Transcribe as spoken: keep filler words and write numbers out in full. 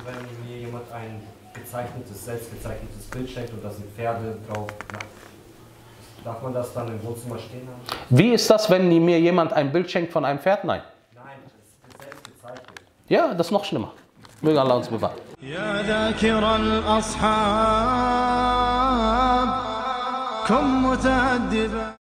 wenn mir jemand ein gezeichnetes, selbstgezeichnetes Bild schenkt und da sind Pferde drauf. Darf man das dann im Wohnzimmer stehen haben? Wie ist das, wenn mir jemand ein Bild schenkt von einem Pferd? Nein. Nein, das ist selbst gezeichnet. Ja, das ist noch schlimmer. Möge Allah uns bewahren. يا ذاكر الأصحاب كن متأدبا